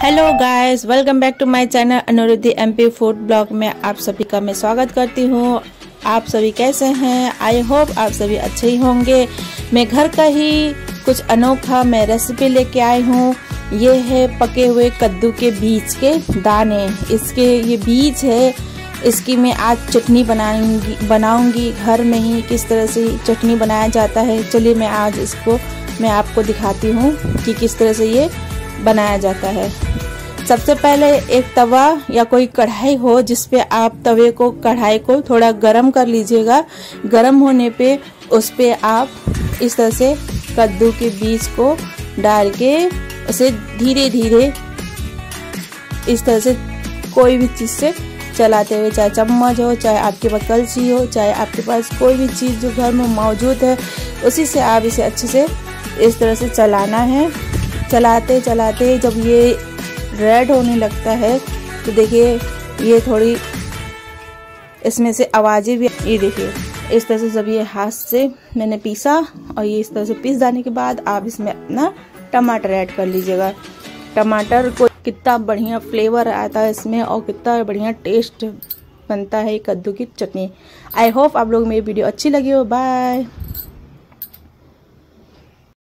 Hello guys, welcome back to my channel Anuruddhi MP food blog में आप सभी का मैं स्वागत करती हूँ। आप सभी कैसे हैं? आई होप आप सभी अच्छे ही होंगे। मैं घर का ही कुछ अनोखा मैं रेसिपी लेके आई हूँ। ये है पके हुए कद्दू के बीज के दाने। इसके ये बीज है, इसकी मैं आज चटनी बनाऊंगी घर में ही। किस तरह से चटनी बनाया जाता है, चलिए मैं आज इसको मैं आपको दिखाती हूँ कि किस तरह से ये बनाया जाता है। सबसे पहले एक तवा या कोई कढ़ाई हो जिस पे आप तवे को कढ़ाई को थोड़ा गरम कर लीजिएगा। गरम होने पे उस पे आप इस तरह से कद्दू के बीज को डाल के उसे धीरे धीरे इस तरह से कोई भी चीज़ से चलाते हुए, चाहे चम्मच हो, चाहे आपके पास कलछी हो, चाहे आपके पास कोई भी चीज़ जो घर में मौजूद है, उसी से आप इसे अच्छे से इस तरह से चलाना है। चलाते चलाते जब ये रेड होने लगता है तो देखिए ये थोड़ी इसमें से आवाज़ें भी, ये देखिए इस तरह से जब ये हाथ से मैंने पीसा और ये इस तरह से पीस जाने के बाद आप इसमें अपना टमाटर ऐड कर लीजिएगा। टमाटर को कितना बढ़िया फ्लेवर आता है इसमें और कितना बढ़िया टेस्ट बनता है कद्दू की चटनी। आई होप आप लोग मेरी वीडियो अच्छी लगी हो। बाय।